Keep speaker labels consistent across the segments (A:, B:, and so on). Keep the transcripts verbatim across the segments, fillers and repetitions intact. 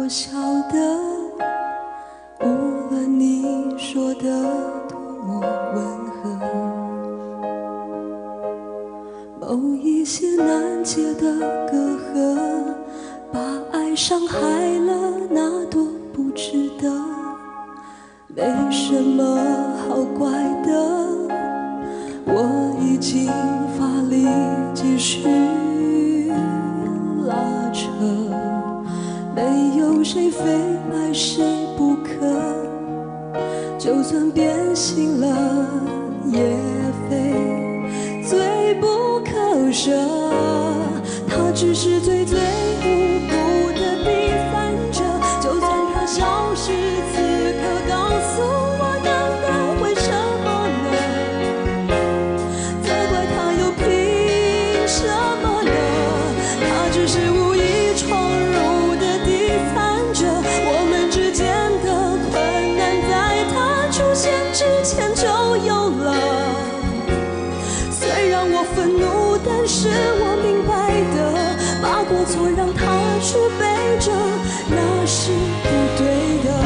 A: 晓得，无论你说的多么温和，某一些难解的隔阂，把爱伤害了，那多不值得。没什么好怪的，我已经乏力继续拉扯，没有谁非爱谁不可，就算变心了也非罪不可赦。他只是最最无辜的第三者，就算他消失此刻告诉我等等，为什么呢？责怪他又凭什么呢？他只是无意闯入的第三者，我们之间的困难在他出现之前就有了。虽然我愤怒，但是我明白的，把过错让他去背着，那是不对的。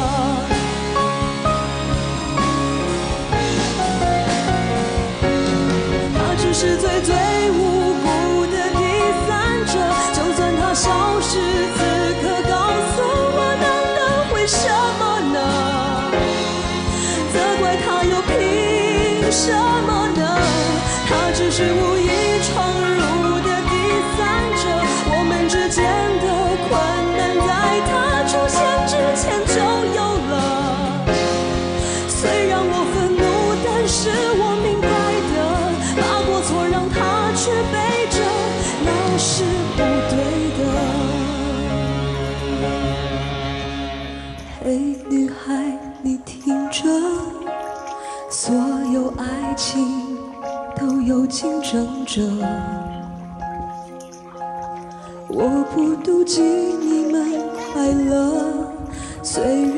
A: 他只是最最无辜的第三者，就算他消失此刻告诉我等等，为什么呢？责怪他又凭什么呢？他只是无意闯入的第三者，我们之间的困难在他出现之前就有了。虽然我愤怒，但是我明白的，把过错让他去背着，那是不对的。嘿，女孩，你听着，所有爱情都有竞争者，我不妒忌你们快乐，虽